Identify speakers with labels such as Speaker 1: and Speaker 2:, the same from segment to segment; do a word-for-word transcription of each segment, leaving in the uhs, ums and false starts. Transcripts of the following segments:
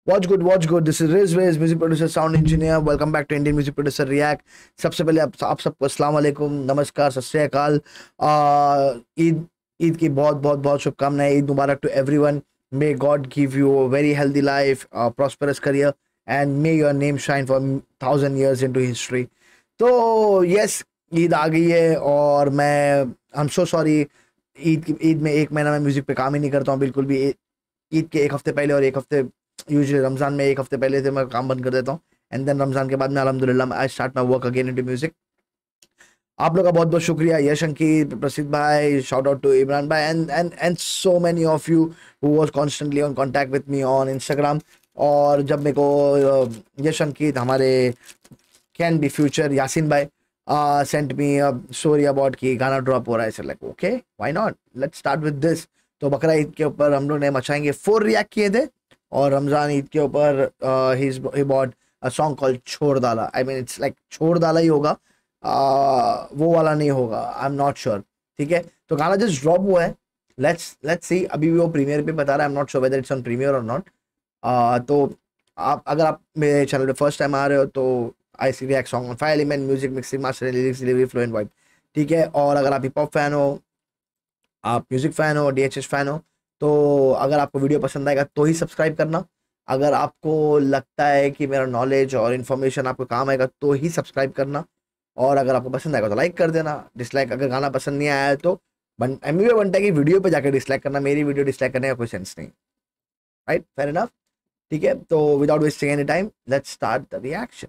Speaker 1: Watch good, watch good. This is Riz Riz, music producer, sound engineer. Welcome back to Indian Music Producer React. सबसे पहले आप आप सबको अस्सलाम वालेकुम, नमस्कार, सत श्री अकाल, ईद ईद की बहुत बहुत बहुत शुभकामनाएं. ईद मुबारक to everyone. May God give you a very healthy life, a prosperous career, and may your name shine for thousand years into history. तो yes, ईद आ गई है और मैं I'm so sorry. ईद की ईद में एक महीना मैं म्यूजिक पे काम ही नहीं करता हूँ बिल्कुल भी. ईद के एक हफ्ते पहले और एक हफ्ते यूजुअली रमज़ान में एक हफ्ते पहले से मैं काम बंद कर देता हूँ. एंड देन रमज़ान के बाद में अल्हम्दुलिल्लाह I start my work again into music. आप लोग का बहुत बहुत शुक्रिया. यश अंकित, प्रसिद्ध भाई, शाउट आउट टू इमरान भाई and and and so many of you who was constantly on contact with me on Instagram. और जब मेरे को यश अंकित, हमारे कैन बी फ्यूचर यासिन भाई सेंट मी स्टोरी अबाउट कि गाना ड्रॉप हो रहा है, like okay why not, let's start with this. तो बकरा ईद के ऊपर हम लोग ने मचाएंगे फोर रिएक्ट किए थे और रमज़ान ईद के ऊपर ही बॉट अ सॉन्ग कॉल्ड छोड़ डाला. आई मीन इट्स लाइक छोड़ डाला ही होगा, uh, वो वाला नहीं होगा, आई एम नॉट श्योर. ठीक है, तो गाना जस्ट ड्रॉप हुआ है. Let's let's see. अभी भी वो प्रीमियर पे बता रहा है, I am not sure whether it's on premiere और नॉट. तो आप अगर आप मेरे चैनल पे फर्स्ट टाइम आ रहे हो तो I see react song on five element, music mixing, mastering, lyrics, delivery, flow and vibe. ठीक है, और अगर आप हिप हॉप फैन हो, आप म्यूजिक फ़ैन हो, डी एच एस फैन हो, तो अगर आपको वीडियो पसंद आएगा तो ही सब्सक्राइब करना. अगर आपको लगता है कि मेरा नॉलेज और इन्फॉर्मेशन आपको काम आएगा तो ही सब्सक्राइब करना. और अगर आपको पसंद आएगा तो लाइक कर देना. डिसलाइक, अगर गाना पसंद नहीं आया है तो एम बी बनता है कि वीडियो पे जाकर डिसलाइक करना. मेरी वीडियो डिसलाइक करने का कोई सेंस नहीं. Right, fair enough. ठीक है, तो without wasting any time let's start the reaction.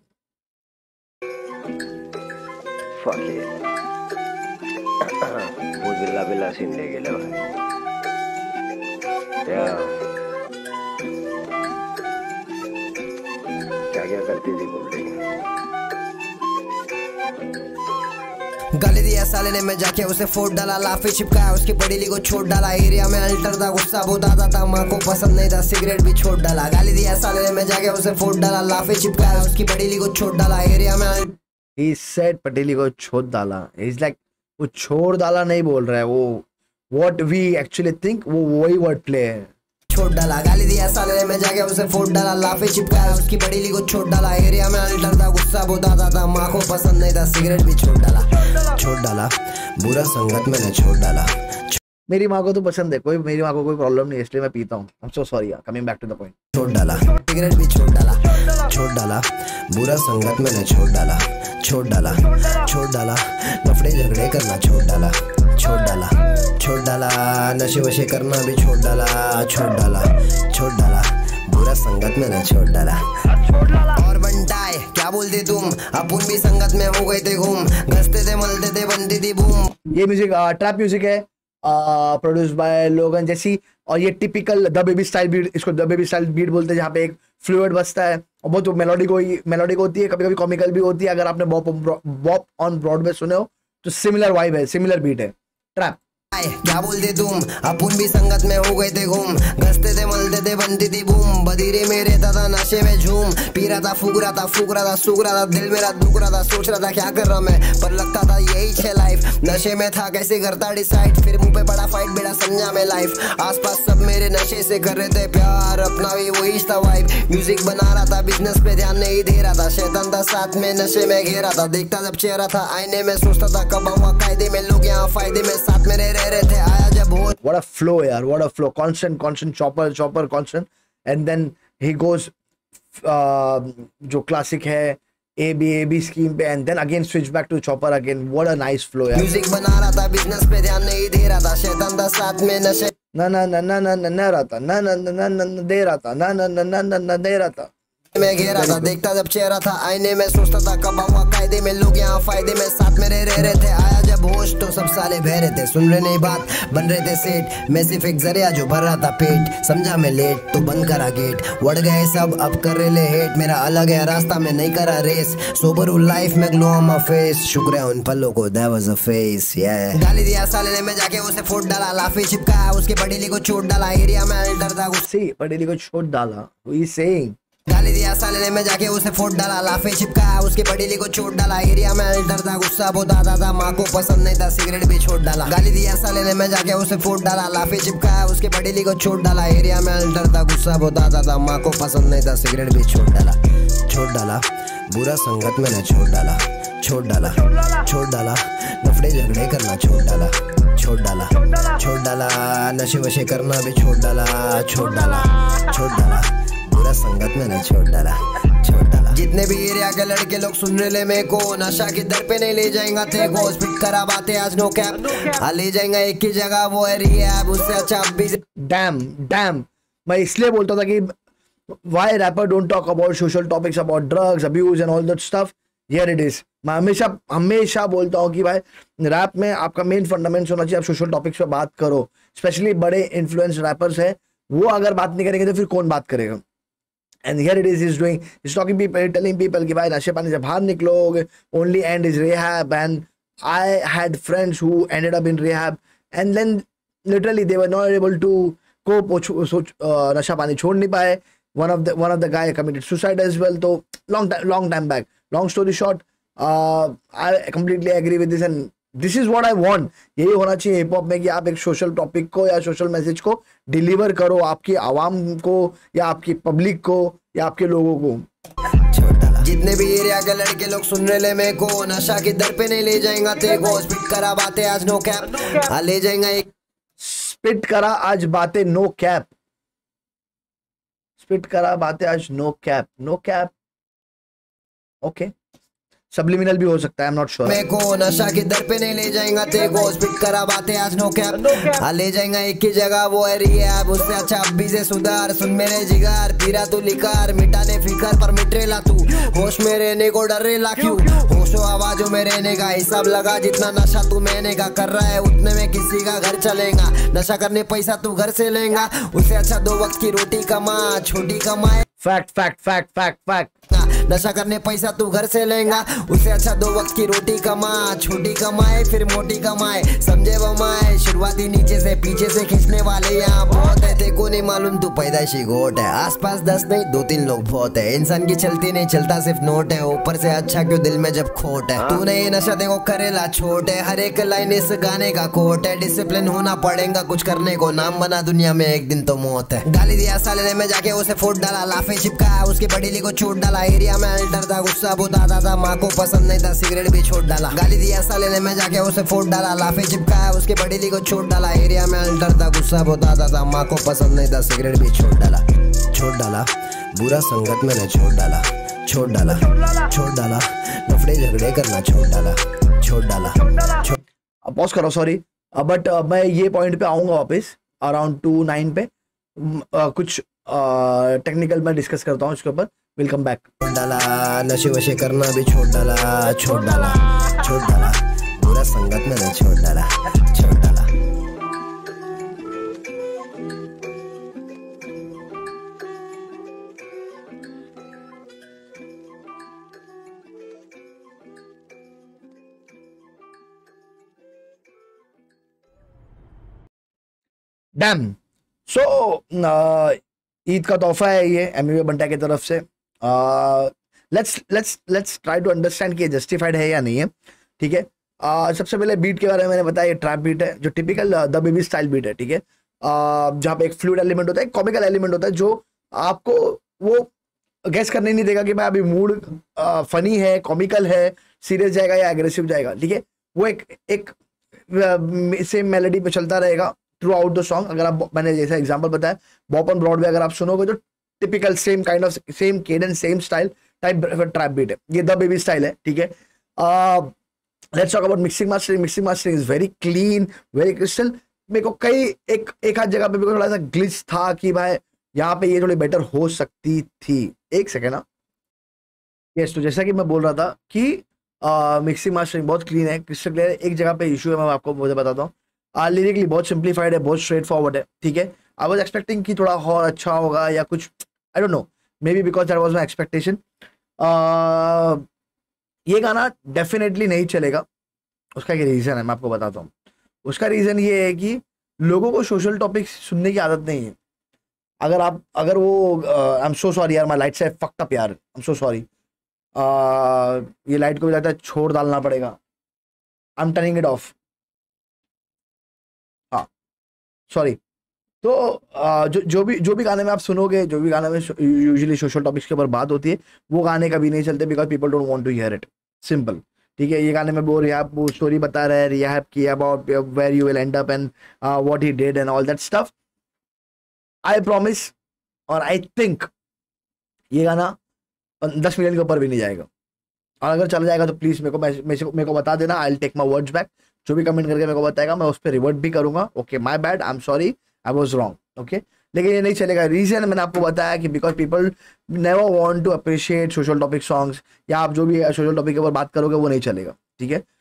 Speaker 2: Fuck it, वो बिल्ला बिल्ला सीन ले गेले भाई. क्या क्या क्या करती थी बोल रही.
Speaker 3: गाली दिया साले ने, मैं जाके उसे फोड़ डाला, लाफे चिपकाया, उसकी बड़ीली को छोड़ डाला. एरिया में अल्टर था, गुस्सा बहुत आता था, माँ को पसंद नहीं था, सिगरेट भी छोड़ डाला. गाली दिया साले ने, मैं जाके उसे फोड़ डाला, लाफे चिपकाया, उसकी बड़ीली को छोड़ डाला. एरिया में
Speaker 1: he said पटेली को छोड़ डाला. He's like, वो छोड़ डाला नहीं बोल रहा है, वो what we actually think वो वही वर्ड प्ले है.
Speaker 3: छोड़ डाला. गाली दिया साले ने, मैं जाके उसे फोड़ डाला, लाफे चिपकाया, उसकी बड़ीली को छोड़ डाला. एरिया में अल्टर था, गुस्सा बहुत आता था, माँ को पसंद नहीं था, सिगरेट भी छोड़ डाला. छोड़ डाला, बुरा संगत मैंने छोड़ डाला.
Speaker 1: मेरी माँ को तो पसंद है, कोई मेरी माँ को कोई प्रॉब्लम नहीं है, इसलिए मैं पीता हूँ. I'm so sorry, coming back to the point.
Speaker 3: छोड़ डाला, सिगरेट भी छोड़ डाला. छोड़ डाला, बुरा संगत मैंने छोड़ डाला. छोड़ डाला, छोड़ डाला, नफड़े झगड़े करना छोड़ डाला. छोड़ डाला, छोड़ डाला, नशे वशे करना भी छोड़ डाला. छोड़ डाला, छोड़ डाला, बुरा संगत मैंने छोड़ डाला. और बनटाए क्या बोलते तुम, अपन भी संगत में हो गए थे घूम, घसते थे मलते थे बनती थी बूम.
Speaker 1: ये म्यूजिक ट्रैप म्यूजिक है, प्रोड्यूस बाय लोगन जैसी. और ये typical the baby style beat, इसको द बेबी स्टाइल बीट बोलते हैं, जहाँ पे एक फ्लूइड बजता है और बहुत मेलोडिक होगी मेलोडिक होती है, कभी कभी कॉमिकल भी होती है. अगर आपने बॉप बॉप ऑन ब्रॉडवे सुने हो तो सिमिलर वाइब है, सिमिलर बीट है. ट्रैप.
Speaker 3: क्या बोलते तुम, अपन भी संगत में हो गए थे घूम, घसते थे मलते थे बनती थी बूम. बधीरे में रहता था, नशे में झूम, पी रहा था, फूक रहा था, फूक रहा था, सूख रहा था, दिल मेरा दुख रहा था, सोच रहा था क्या कर रहा मैं, पर लगता था यही छे लाइफ. नशे में था, कैसे करता डिसाइड, फिर मुंह पे बड़ा फाइट, बेड़ा समझा में लाइफ. आसपास सब मेरे नशे से कर रहे थे प्यार, अपना भी वही था वाइब. म्यूजिक बना रहा था, बिजनेस पे ध्यान नहीं दे रहा था, शैतान था साथ में, नशे में घेरा था. देखता जब चेहरा था आईने में, सोचता था कब आऊंगा कायदे में, लोग यहाँ फायदे में साथ मेरे रह रहे थे. आया जब हो,
Speaker 1: what a flow यार, what a flow, constant constant chopper chopper constant, and then he goes uh, जो classic है A B A B scheme पे, and then again switch back to chopper again. What a nice flow यार.
Speaker 3: Music बना रहा था, business पे ध्यान नहीं दे रहा था, शैतान था साथ में, नशे
Speaker 1: ना ना ना ना ना ना रहा था, ना ना ना ना ना दे रहा था, ना ना ना ना ना ना दे रहा था.
Speaker 3: मैं घेरा था, देखता जब चेहरा था आईने में, सोचता था कब आऊंगा कायदे में, लोग यहाँ फायदे में साथ मेरे रह रहे थे. आया जब होश तो सब साले बह रहे थे, सुन रहे नहीं बात, बन रहे थे सेठ. मैं सिर्फ एक जरिया जो भर रहा था पेट, समझा मैं लेट तो बंद करा गेट. बढ़ गए सब अब कर रहे ले हेट, मेरा अलग है रास्ता में नहीं करा रेस. सोबर हूँ लाइफ में, ग्लो ऑन माय फेस, शुक्र है उन पलों को, that was a face, yeah. गाली दिया साले ने, मैं जाके उसे फोड़ डाला, लाफे चिपकाया, उसके बड़ीली को छोड़ डाला. एरिया में अल्टर था,
Speaker 1: See, पटेली को छोड़ डाला. Who is saying?
Speaker 3: गाली दिया साले ने मैं जाके उसे फोड़ डाला, लाफे चिपका उसके बड़ीली को छोड़ डाला, एरिया में अल्टर था गुस्सा बहुत आता था, माँ को पसंद नहीं था सिगरेट भी छोड़ डाला। गाली दिया साले ने मैं जाके उसे फोड़ डाला, लाफे चिपका उसके बड़ीली को छोड़ डाला, एरिया में अल्टर था गुस्सा बहुत आता था, माँ को पसंद नहीं था सिगरेट भी छोड़ डाला। छोड़ डाला बुरा संगत मैंने छोड़ डाला, छोड़ डाला छोड़ डाला नफड़े झगड़े करना छोड़ डाला, छोड़ डाला छोड़ डाला नशे वशे करना भी छोड़ डाला, छोड़ डाला छोड़ डाला बुरा संगत मैंने छोड़ डाला, छोड़ डाला। जितने भी एरिया के लड़के लोग सुन रहे ले मेरे को, नशा के दर पे नहीं ले जाएगा थे को, स्पीड करा बातें आज नो कैप, हाँ ले जाएगा एक ही जगह वो है रिहैब, उससे अच्छा अब भी।
Speaker 1: डैम डैम मैं इसलिए बोलता था कि why rapper don't talk about social topics about drugs abuse and all that stuff. Here it is. मैं हमेशा हमेशा बोलता हूँ कि भाई रैप में आपका मेन फंडामेंट्स होना चाहिए, आप सोशल टॉपिक्स पे बात करो, स्पेशली बड़े इन्फ्लुएंस रैपर्स हैं, वो अगर बात नहीं करेंगे तो फिर कौन बात करेगा। And here it is is doing is talking people telling people कि भाई नशे पानी से बाहर निकलोगे, only end is rehab, and I had friends who ended up in rehab and then literally they were not able to cope, नशा पानी छोड़ नहीं पाए। one of the one of the guy committed suicide as well, तो long time long time back, long story short, uh, I completely agree with this and this is what I want. यही होना चाहिए hip hop में कि आप एक social topic को या सोशल मैसेज को डिलीवर करो आपकी आवाम को या आपकी पब्लिक को या आपके लोगों को।
Speaker 3: जितने भी एरिया के लड़के लोग सुन रहे ले मेरे को, नशा के दर पे नहीं ले जाएगा तेरे को, स्पिट करा बातें आज नो कैप, हाँ ले जाएगा एक
Speaker 1: स्पिट करा आज बातें नो कैप, स्पिट करा बातें आज no cap, no cap okay, subliminal भी हो सकता है, आई एम नॉट श्योर।
Speaker 3: मेरे को नशा के दर पे नहीं ले जाएगा तेरे को, स्पिट करा बातें आज नो कैप, हाँ ले जाएगा एक ही जगह वो है रिहैब, उससे अच्छा अब भी से सुधार, सुन मेरे जिगर पीरा तू लिकार, मिटाने फिकर पर मिटरेला तू, होश में रहने को डरेला क्यों, होशो आवाजों में रहने का हिसाब लगा, जितना नशा तू मैंने का कर रहा है उतने में किसी का घर चलेगा, नशा करने पैसा तू घर से लेगा, उससे अच्छा दो वक्त की रोटी कमा छोटी कमाए।
Speaker 1: Fact fact fact fact fact
Speaker 3: नशा करने पैसा तू घर से लेगा, उससे अच्छा दो वक्त की रोटी कमा छोटी कमाए फिर मोटी कमाए, समझे बमाए शुरुआती नीचे से पीछे से खींचने वाले यहाँ बहुत है, तेको नहीं मालूम तू पैदाइशी गोट है, आसपास दस नहीं दो तीन लोग बहुत है, इंसान की चलती नहीं चलता सिर्फ नोट है, ऊपर से अच्छा क्यों दिल में जब खोट है, तूने ये नशा देखो करेला छोट है, हर एक लाइन इस गाने का कोट है, डिसिप्लिन होना पड़ेगा कुछ करने को, नाम बना दुनिया में एक दिन तो मौत है। गाली दिया साले ने मैं जाके उसे फोड़ डाला, लाफे चिपका उसके बड़ीली को छोड़ डाला, एरिया में अल्टर था गुस्सा बहुत आता था, माँ को पसंद नहीं था सिगरेट भी छोड़ डाला। गाली दिया साले ने मैं जाके उसे फोड़ डाला, लाफे चिपका उसके बड़ीली को छोड़ डाला, एरिया में अल्टर था गुस्सा बहुत आता था, माँ को पसंद नहीं था सिगरेट भी छोड़ डाला। छोड़ डाला बुरा संगत मैंने छोड़ डाला, छोड़ डाला छोड़ डाला नफड़े झगड़े करना छोड़ डाला, छोड़ डाला।
Speaker 1: पॉज करो सॉरी, बट मैं ये पॉइंट पे आऊंगा वापस अराउंड टू नाइन पे, uh, कुछ टेक्निकल uh, मैं डिस्कस करता हूँ इसके ऊपर, विल कम बैक।
Speaker 3: छोड़ डाला नशे वशे करना भी छोड़ डाला, छोड़ डाला छोड़ डाला बुरा संगत मैंने छोड़ डाला, छोड़ डाला।
Speaker 1: डैम सो ईद का तोहफा है ये एमवी बंटा की तरफ से, let's let's let's try to understand कि ये जस्टिफाइड है या नहीं है, ठीक है। uh, सबसे पहले बीट के बारे में मैंने बताया, ये ट्रैप बीट है जो typical the baby style beat है, ठीक है, uh, जहाँ पे एक फ्लूइड एलिमेंट होता है, एक कॉमिकल एलिमेंट होता है जो आपको वो गेस करने नहीं देगा कि भाई अभी मूड फनी है, कॉमिकल है, सीरियस जाएगा या एग्रेसिव जाएगा, ठीक है। वो एक एक सेम मेलोडी पे चलता रहेगा थ्रू आउट द सॉन्ग। अगर आप, मैंने जैसा एग्जांपल बताया, बॉप ऑन ब्रॉडवे अगर आप सुनोगे तो typical same kind of same cadence same style type trap beat है, ये द बेबी स्टाइल है, ठीक है। Let's talk about mixing mastering. Mixing mastering is very clean, very crystal. मेरे को कई एक एक आध जगह पे मेरे को थोड़ा सा ग्लिच था कि भाई यहाँ पे ये थोड़ी बेटर हो सकती थी। एक सेकेंड ना, यस, तो जैसा कि मैं बोल रहा था कि मिक्सिंग मास्टरिंग बहुत क्लीन है, क्रिस्टल क्लियर है। एक जगह पे इशू है, मैं आपको मुझे बताता हूँ। लिरिकली बहुत सिंप्लीफाइड है, बहुत स्ट्रेट फॉरवर्ड है, ठीक है। आई वाज एक्सपेक्टिंग कि थोड़ा और अच्छा होगा या कुछ, I don't know, maybe because that was my expectation. ये गाना डेफिनेटली नहीं चलेगा। उसका क्या रीज़न है मैं आपको बताता हूँ। उसका रीज़न ये है कि लोगों को सोशल टॉपिक्स सुनने की आदत नहीं है। अगर आप अगर वो आई एम सो सॉरी यार, माय लाइट से फक्ड अप यार, आई एम सो सॉरी। ये लाइट को भी लगता है छोड़ डालना पड़ेगा। I am turning it off. हाँ सॉरी। तो uh, जो जो भी जो भी गाने में आप सुनोगे, जो भी गाने में यूजुअली सोशल टॉपिक्स के ऊपर बात होती है, वो गाने कभी नहीं चलते because people don't want to hear it. Simple, ठीक है। ये गाने में वो रिहाब वो स्टोरी बता रहा है, रिहाब की about where you will end up and what he did and all that stuff. I promise और आई थिंक ये गाना दस मिलियन के ऊपर भी नहीं जाएगा, और अगर चला जाएगा तो प्लीज मेरे को मेरे को बता देना। I will take my words back. जो भी कमेंट करके मेरे को बताएगा मैं उस पर रिवर्ट भी करूंगा। Okay, my bad, I am sorry, I was wrong. Okay, लेकिन ये नहीं चलेगा। रीजन मैंने आपको बताया कि because people never want to appreciate social topic songs, या आप जो भी सोशल टॉपिक के ऊपर बात करोगे वो नहीं चलेगा, ठीक है।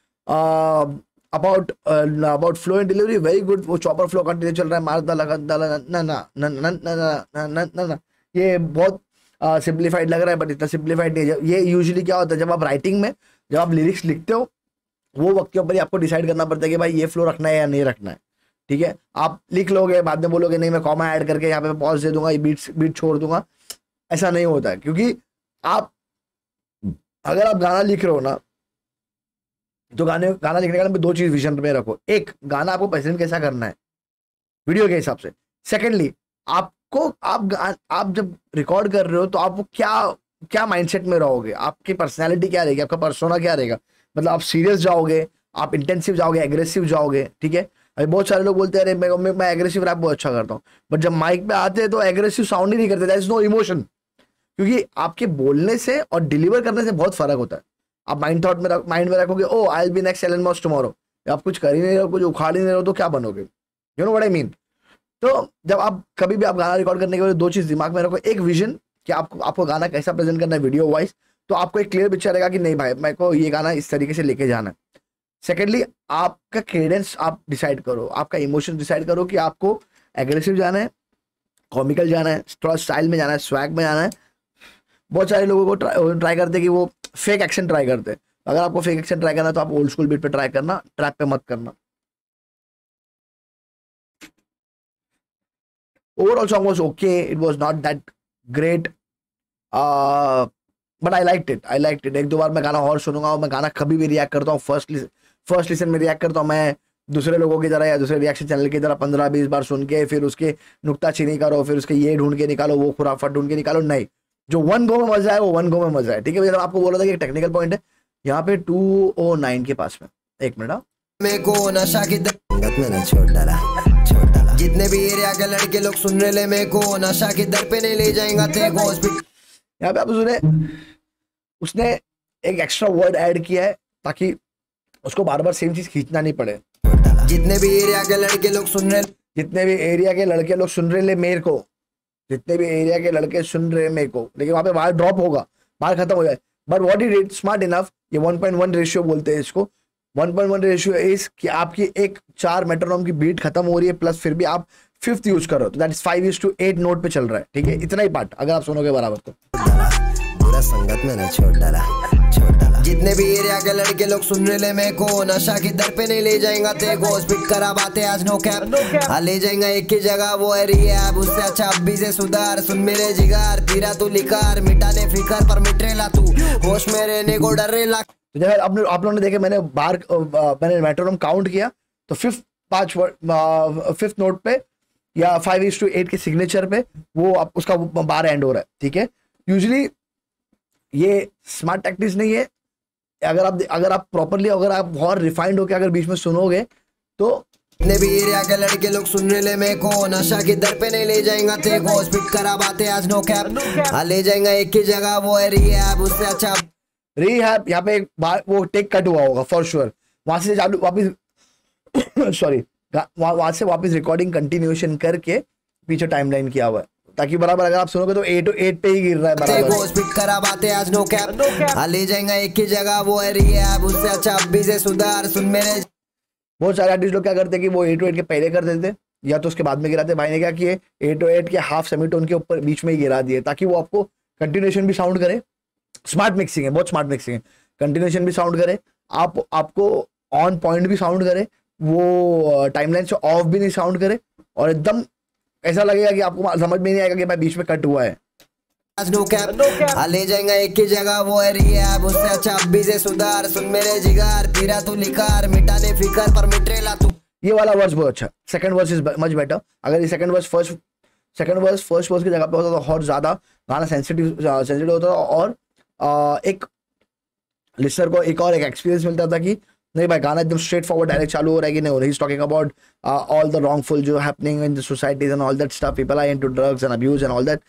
Speaker 1: About about flow and delivery very good. वो चॉपर फ्लो कंटिन्यू चल रहा है, मार दला दला ना ना ना ना ना ना ना, ये बहुत सिंप्लीफाइड लग रहा है, बट इतना सिंप्लीफाइड नहीं है। ये यूजुअली क्या होता है, जब आप राइटिंग में जब आप लिरिक्स लिखते हो, वो वक्त के ऊपर ही आपको डिसाइड करना पड़ता है कि भाई ये फ्लो रखना है या नहीं रखना है, ठीक है। आप लिख लोगे, बाद में बोलोगे नहीं मैं कॉमा ऐड करके यहाँ पे पॉज दे दूंगा, ये बीट बीट छोड़ दूंगा, ऐसा नहीं होता है। क्योंकि आप अगर आप गाना लिख रहे हो ना, तो गाने गाना लिखने का दो चीज विजन में रखो। एक, गाना आपको प्रेजेंट कैसा करना है वीडियो के हिसाब से। सेकेंडली, आपको आप आप जब रिकॉर्ड कर रहे हो तो आप वो क्या क्या माइंडसेट में रहोगे, आपकी पर्सनैलिटी क्या रहेगी, आपका पर्सोना क्या रहेगा। मतलब आप सीरियस जाओगे, आप इंटेंसिव जाओगे, एग्रेसिव जाओगे, ठीक है। अभी बहुत सारे लोग बोलते हैं अरे मैं मैं, मैं एग्रेसिव रैप बहुत अच्छा करता हूँ, बट जब माइक पे आते हैं तो एग्रेसिव साउंड ही नहीं करते, दैट इज नो इमोशन। क्योंकि आपके बोलने से और डिलीवर करने से बहुत फर्क होता है। आप माइंड थॉट में माइंड में रखोगे oh I will be next Elon Musk tomorrow, आप कुछ कर ही नहीं रहे हो, कुछ उखाड़ ही नहीं रहे हो, तो क्या बनोगे, you know what I mean. तो जब आप कभी भी आप गाना रिकॉर्ड करने के बाद दो चीज दिमाग में रखो। एक, विजन कि आपको आपको गाना कैसा प्रेजेंट करना है वीडियो वाइज, तो आपको एक क्लियर पिक्चर रहेगा कि नहीं भाई मेरे को ये गाना इस तरीके से लेके जाना है। सेकेंडली, आपका केडेंस आप डिसाइड करो, आपका इमोशन डिसाइड करो कि आपको एग्रेसिव जाना है, कॉमिकल जाना है, थोड़ा स्टाइल में जाना है, स्वैग में जाना है। बहुत सारे लोगों को ट्राई ट्राई करते हैं कि वो फेक एक्शन ट्राई करते हैं। अगर आपको फेक एक्शन ट्राई करना है तो आप ओल्ड स्कूल बीट पे ट्राई करना, ट्रैप पे मत करना। Overall song was okay, it was not that great, but I liked it, I liked it. एक दो बार मैं गाना और सुनूंगा, और मैं गाना कभी भी रिएक्ट करता हूँ फर्स्ट फर्स्ट लिसन में रिएक्ट करता हूँ मैं दूसरे लोगों की तरह या दूसरे रिएक्शन चैनल की तरह पंद्रह बीस बार सुन के फिर उसके नुक्ता चीनी करो, फिर उसके ये ढूंढ के निकालो, वो खुराफात ढूंढ के निकालो। नहीं, जो वन गो में मजा है वो वन गो में मजा है, ठीक है। भैया आपको बोला था कि एक टेक्निकल पॉइंट है यहाँ पे टू ओ नाइन के पास में, एक मिनट।
Speaker 3: मेरे को नशा की दंगत में ना छोड़ डाला, छोड़ डाला। जितने भी एरिया के लड़के लोग सुन रहे ले, मेरे को नशा की दर पे नहीं ले जाएगा तेरे को हॉस्पिटल।
Speaker 1: यहाँ पे आप उसने उसने एक एक्स्ट्रा वर्ड ऐड किया है ताकि उसको बार बार सेम चीज खींचना नहीं पड़े।
Speaker 3: जितने भी एरिया के लड़के लोग सुन रहे
Speaker 1: जितने भी एरिया के लड़के लोग सुन रहे ले मेरे को जितने भी एरिया के लड़के सुन रहे मेरे को, लेकिन वहां पे बाहर ड्रॉप होगा, बाहर खत्म हो जाए। But what he did smart enough, ये वन पॉइंट वन रेशियो बोलते हैं इसको। One point one ratio is कि आपकी एक चार मेट्रोनोम की बीट खत्म हो रही है, प्लस फिर भी आप फिफ्थ यूज करो, तो that is five is to eight note पे चल रहा है, ठीक है। इतना ही पार्ट अगर आप सुनोगे बराबर तो
Speaker 3: बुरा संगत में ना छोड़ डाला, छोड़ डाला। जितने भी एरिया के लड़के लोग सुन रहे ले, मेरे को नशा की दर पे नहीं ले जाएगा तेरे को हॉस्पिटल करा बातें आज नो कैप, हाँ ले जाएगा एक ही जगह वो है रिहैब। उससे अच्छा अभी से सुधार, सुन मेरे जिगार पीरा तू लिकार, मिटाने फिकर पर मिटरेला तू, होश में रहने को डरेला।
Speaker 1: तो जब आपने आप लोगों ने देखे मैंने बार मैंने मेट्रोनोम काउंट किया तो फिफ्थ पांच फिफ्थ नोट पे या फाइव इज टू एट के सिग्नेचर पे वो आप उसका बार एंड हो रहा है, ठीक है। यूजुअली ये स्मार्ट टैक्टिस नहीं है। अगर आप अगर आप प्रॉपरली अगर आप बहुत रिफाइंड होकर अगर बीच में सुनोगे तो
Speaker 3: जितने भी एरिया के लड़के लोग सुन रहे ले, मेरे को नशा की दर पे नहीं ले जाएगा तेरे को हॉस्पिटल करा बातें आज नो कैप, हाँ ले जाएगा एक ही जगह वो है रिहैब। उससे अच्छा
Speaker 1: रिहैब यहाँ पे एक बार वो टेक कट हुआ होगा फॉर श्योर, वहां से चालू वापिस सॉरी वहां से वापस रिकॉर्डिंग कंटिन्यूएशन करके पीछे टाइमलाइन किया हुआ है, ताकि बराबर अगर आप सुनोगे तो एट टू एट पे ही गिर रहा है बराबर।
Speaker 3: हॉस्पिटल करा बातें आज नो कैप, हाँ ले जाएगा एक ही जगह वो है रिहैब। उससे अच्छा अभी से सुधार, सुन मेरे।
Speaker 1: बहुत सारे आर्टिस्ट लोग क्या करते हैं कि वो एट टू एट के पहले कर देते या तो उसके बाद में गिराते। भाई ने क्या किए, एट टू एट के हाफ सेमीटोन के ऊपर बीच में ही गिरा दिए ताकि वो आपको कंटिन्यूएशन भी साउंड करे। स्मार्ट मिक्सिंग है, बहुत स्मार्ट मिक्सिंग है। कंटिन्यूएशन भी साउंड करे, आप आपको ऑन पॉइंट भी साउंड करे, वो टाइमलाइन से ऑफ भी नहीं साउंड करे, और एकदम ऐसा लगेगा कि आपको समझ में नहीं आएगा कि भाई बीच में कट हुआ है।
Speaker 3: नो कैप आ ले जाएंगे एक ही जगह वो है रिहैब, उससे अच्छा अभी से सुधार, सुन मेरे जिगार पीरा तू लिखार मिटाने फिकर पर मिट्रेला तू। ये
Speaker 1: वाला वर्स बहुत अच्छा, second verse is much better. अगर ये second verse first second verse first verse की जगह पे होता तो और ज्यादा गाना सेंसिटिव सेंसिटिव होता और आ, एक लिसनर को एक और एक एक्सपीरियंस मिलता था कि नहीं भाई गाना एकदम स्ट्रेट फॉरवर्ड डायरेक्ट चालू हो रहा है कि नहीं हो रहा है। He is talking about all the wrongful जो happening in the societies and all that stuff, people are into drugs and abuse and all that.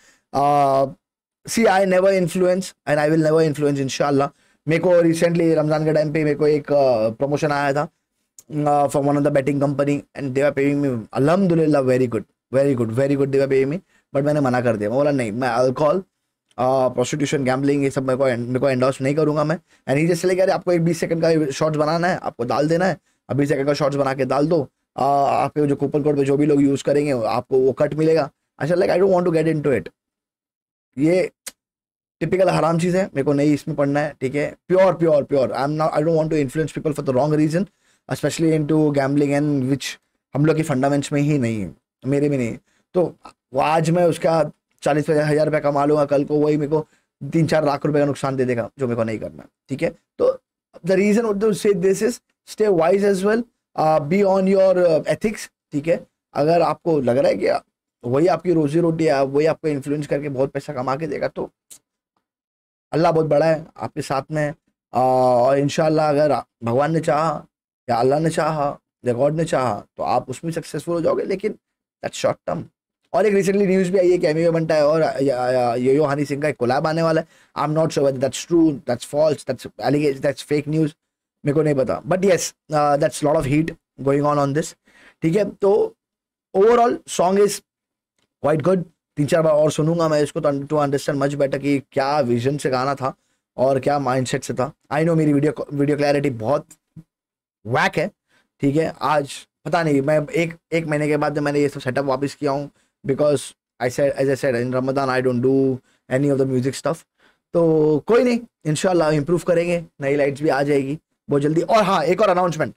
Speaker 1: See I never influence and I will never influence इंशाल्लाह। मेरे को recently Ramzan के time पे मेरे को एक promotion uh, आया था from one of the betting company and they were paying me अल्हम्दुलिल्लाह very good very good very good they were paying me, but मैंने मना कर दिया। मैं बोला नहीं, मैं अल्कोहल प्रोस्टिट्यूशन गैम्बलिंग ये सब मेरे को मेरे को एंडोर्स नहीं करूंगा मैं। एंड ही जैसे लेकर आपको एक बीस सेकंड का शॉर्ट्स बनाना है, आपको डाल देना है, अब बीस सेकंड का शॉर्ट्स बना के डाल दो, uh, आपके जो कूपन कोड पे जो भी लोग यूज करेंगे आपको वो कट मिलेगा। अच्छा like I don't want to get into it, ये टिपिकल हराम चीज़ है, मेरे को नहीं इसमें पढ़ना है, ठीक है। Pure pure pure I am not I don't want to influence people for the wrong reason, specially into gambling and which हम लोग की फंडामेंट्स में ही नहीं है, मेरे में नहीं। तो वो आज मैं उसका चालीस हज़ार रुपये कमा लूँगा, कल को वही मेरे को तीन चार लाख रुपए का नुकसान दे देगा, जो मेरे को नहीं करना, ठीक है। तो द रीजन से this is stay wise as well, be on your ethics, ठीक है। अगर आपको लग रहा है कि वही आपकी रोजी रोटी है, वही आपको इन्फ्लुएंस करके बहुत पैसा कमा के देगा, तो अल्लाह बहुत बड़ा है आपके साथ में, और इंशाल्लाह अगर भगवान ने चाहा या अल्लाह ने चाहा या गॉड ने चाहा तो आप उसमें सक्सेसफुल हो जाओगे, लेकिन दैट्स शॉर्ट टर्म। और एक रिसेंटली न्यूज़ भी आई है कि एमी बनता है और यो यो हनी सिंह का एक कोलैब आने वाला है। I am not sure whether that's true, that's false, that's allegation, that's fake news, मेरे को नहीं पता, but yes that's lot of heat going on on this, ठीक है। तो overall song is quite good, तीन चार बार और सुनूंगा मैं इसको टू अंडरस्टैंड मच बेटर कि क्या विजन से गाना था और क्या माइंडसेट से था। आई नो मेरी वीडियो वीडियो क्लैरिटी बहुत वैक है, ठीक है। आज पता नहीं, मैं एक एक महीने के बाद मैंने ये सब सेटअप वापस किया हूँ, because I said as I said in Ramzan I don't do any of the music stuff. तो कोई नहीं, इंशाल्लाह इम्प्रूव करेंगे, नई लाइट्स भी आ जाएगी बहुत जल्दी। और हाँ, एक और announcement,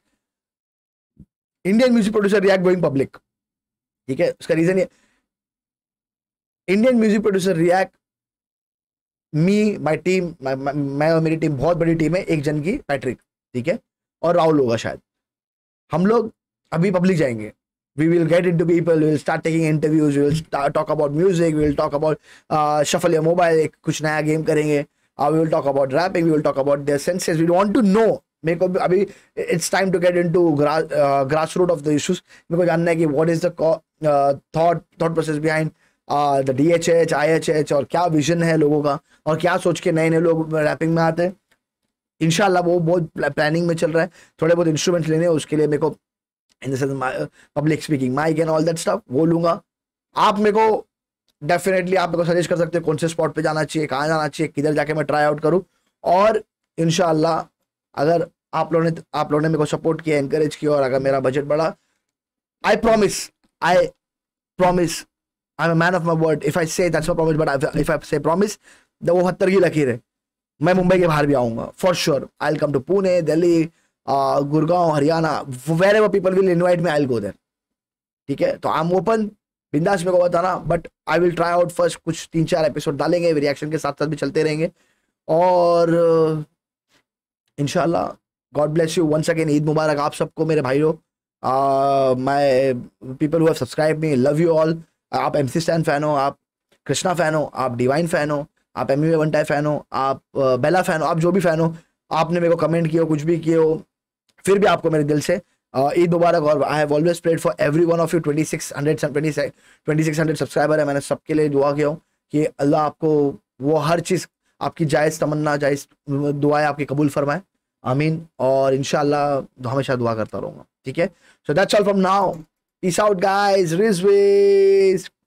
Speaker 1: Indian music producer react going public, ठीक है। उसका रीजन ये, Indian music producer react, me my team, मैं और मेरी टीम बहुत बड़ी टीम है, एक जन की पैट्रिक, ठीक है, और राहुल होगा शायद। हम लोग अभी पब्लिक जाएंगे, we will get into people, we will start taking interviews, we will start, talk about music, we will talk about uh, shuffle your mobile, एक कुछ नया गेम करेंगे, uh, we will talk about rapping, we will talk about their senses, we want to know, मेरे को अभी it's time to get into grass uh, grassroot of the issues, मेरे को जानना है कि what is the uh, thought thought process behind uh, the D H H, I H H, और क्या विजन है लोगों का, और क्या सोच के नए नए लोग रैपिंग में आते हैं। इंशाल्लाह वो बहुत प्लानिंग में चल रहा है, थोड़े बहुत इंस्ट्रूमेंट्स लेने हैं, उसके लिए मेरे को in the sense public speaking mic and all that stuff वो लूंगा। आप मेरे को डेफिनेटली आप मेरे को सजेस्ट कर सकते हो कौन से स्पॉट पे जाना चाहिए, कहाँ जाना चाहिए, किधर जाके मैं ट्राई आउट करूँ। और इंशाल्लाह अगर आप लोगों ने आप लोगों ने मेरे को सपोर्ट किया, एनकरेज किया, और अगर मेरा बजट बढ़ा, I promise I promise I am a man of my word, if I say that's my promise, but if I say promise वो हत्तर की लकीर है, मैं मुंबई के बाहर भी आऊँगा for sure. I will come to Pune, Delhi, Uh, Gurgaon, Haryana, wherever people will invite me, I'll go there, ठीक है। तो आई एम ओपन, बिंदास मेरे को बताना, but I will try out first, कुछ तीन चार एपिसोड डालेंगे, रिएक्शन के साथ साथ भी चलते रहेंगे। और इंशाल्लाह God bless you once again, Eid मुबारक आप सबको मेरे भाइयों, my people who have subscribe me, love you all. आप एमसी स्टैन फैन हो, आप कृष्णा फैन हो, आप डिवाइन फैन हो, आप एम यू वनटाई फैन हो, आप बेला फैन हो, आप जो भी फैन हो, आपने मेरे को कमेंट किया, कुछ भी किए हो, फिर भी आपको मेरे दिल से ईद मुबारक। और I have always prayed for every one of you, twenty six hundred twenty six hundred subscriber है, मैंने सबके लिए दुआ किया हूँ कि अल्लाह आपको वो हर चीज़, आपकी जायज़ तमन्ना, जायज़ दुआएं आपकी कबूल फरमाए, आमीन। और इंशाल्लाह हमेशा दुआ करता रहूँगा, ठीक है। So that's all from now, peace out guys, रिजवेज।